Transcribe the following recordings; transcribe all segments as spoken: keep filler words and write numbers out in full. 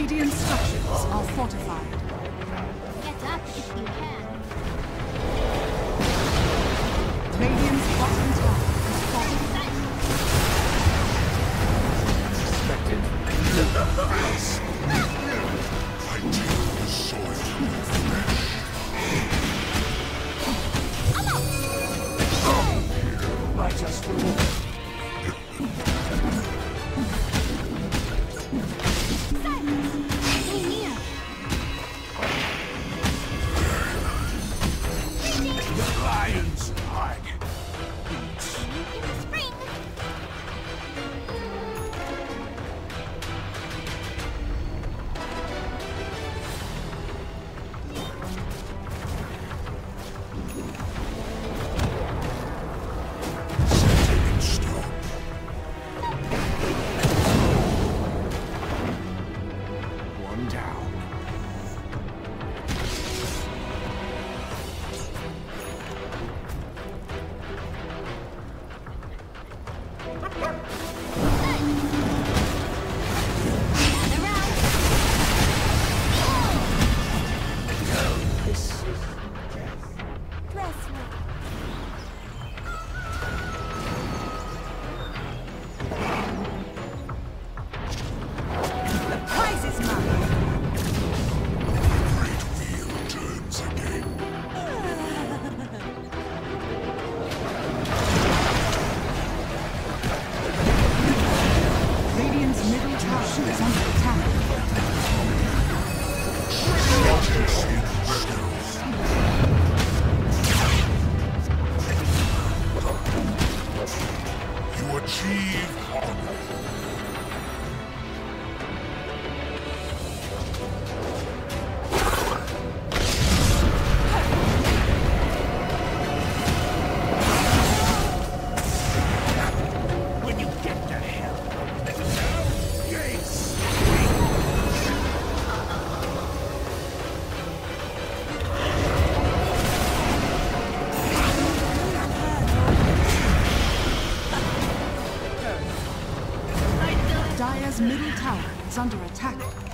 Radiant structures are fortified. Get up if you can. Radiant's bottom tower is fortified. Expected. I take the soil from the flesh. Right us through. Dire's middle tower is under attack.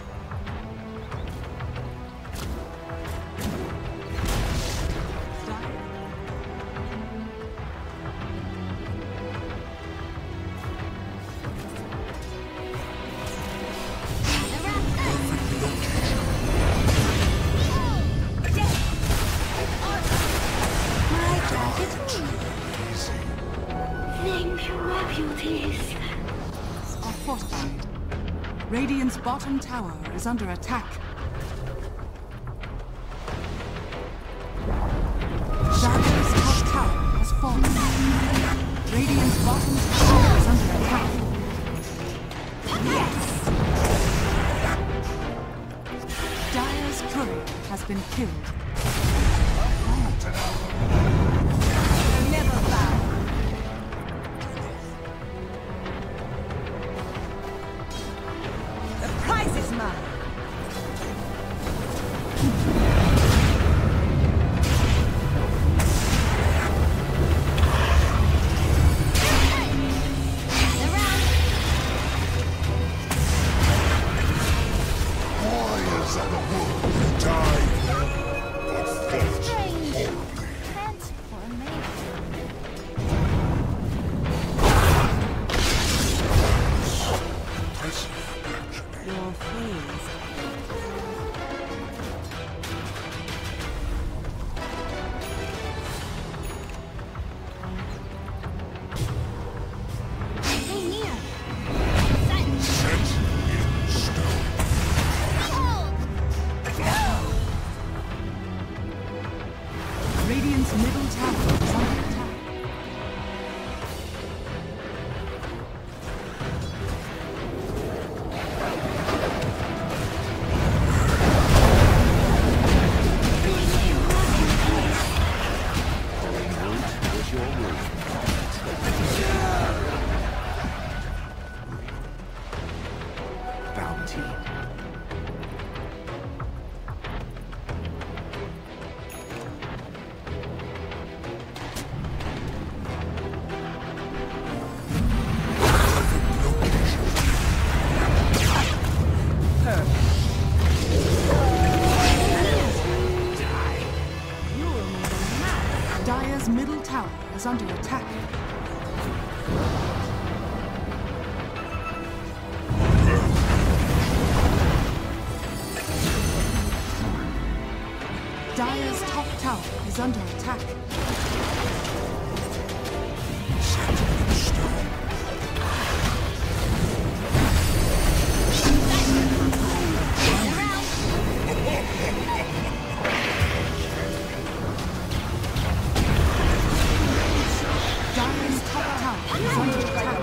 Radiant's bottom tower is under attack. Dire's top tower has fallen. Radiant's bottom tower is under attack. Yes! Dire's courier has been killed. Never bow. Radiant's middle tower is under attack. Radiant's middle tower is under attack. Dire's top tower is under attack. Dire's top tower is under attack.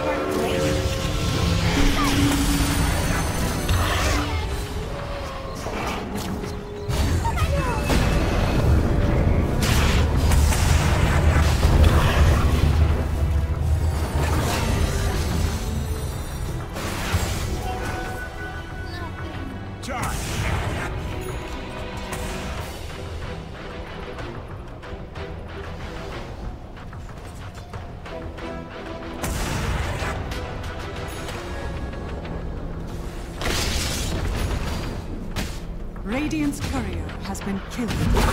Radiant's courier has been killed.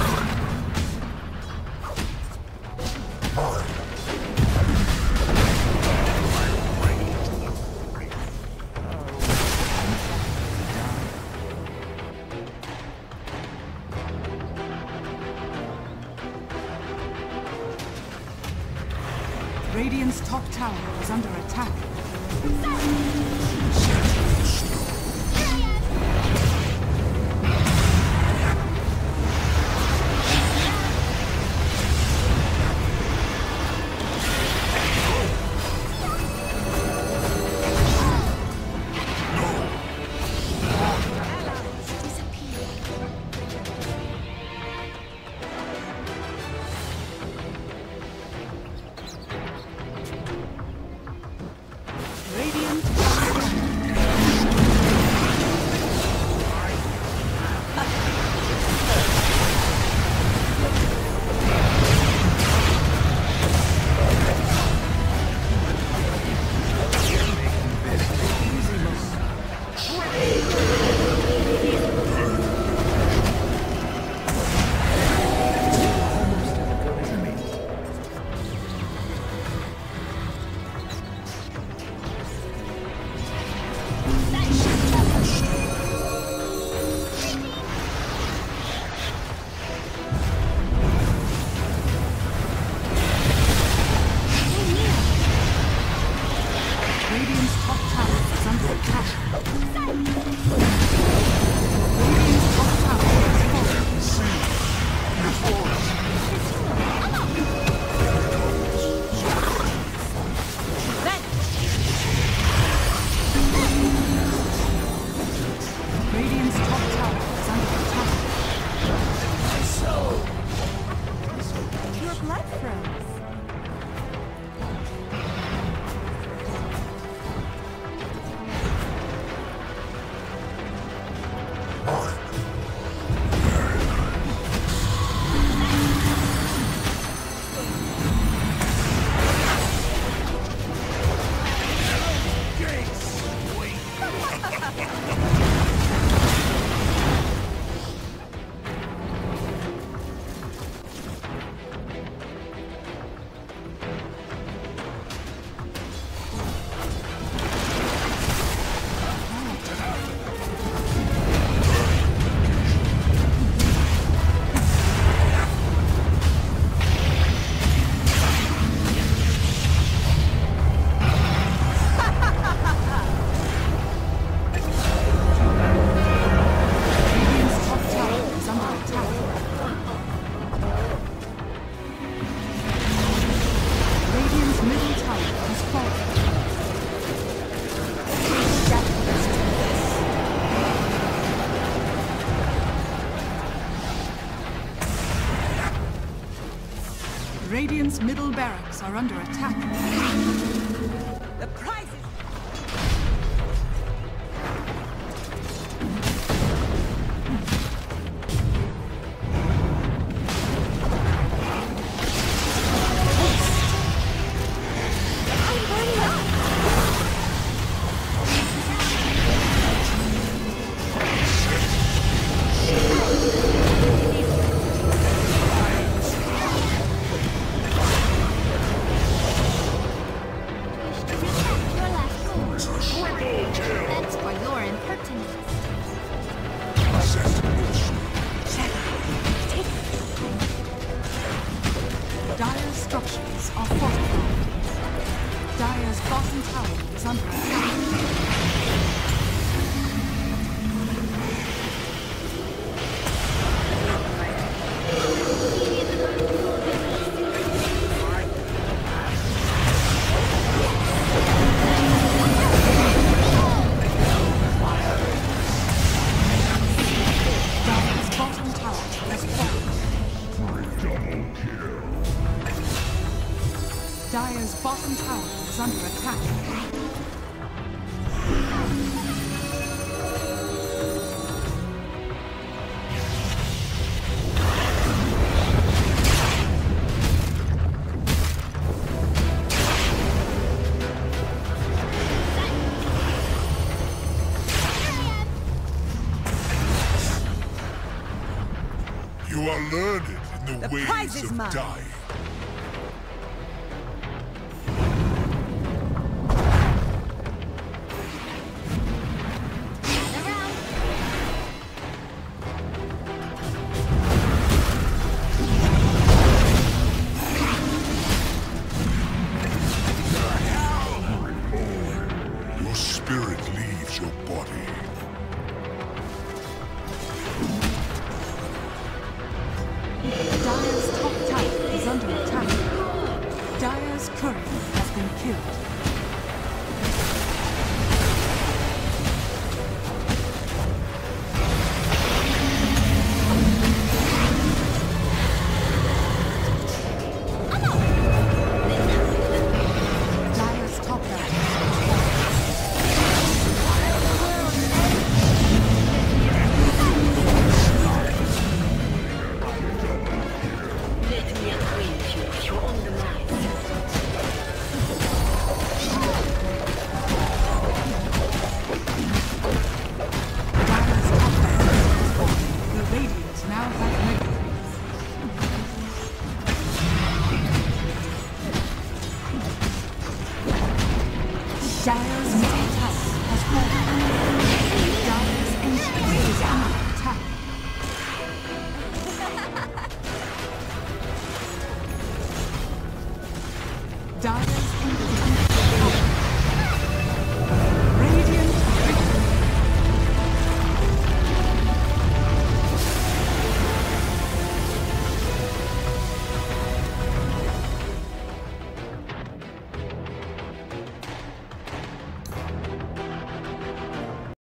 Radiant's top tower is under attack. Radiant's middle barracks are under attack. The prize is... bottom tower is under attack. Dire's bottom tower is under attack. You are learned in the, The ways prize is of mine. dying. Your spirit leaves your body. Dire's top tower is under attack. Dire's courier has been killed. Dire's top tower is Let me acquaint you with your own demise. Dire's top tower is falling. The Radiant now have megaways. Dire's middle tower has fallen. Dire's ancient is under attack. Dire's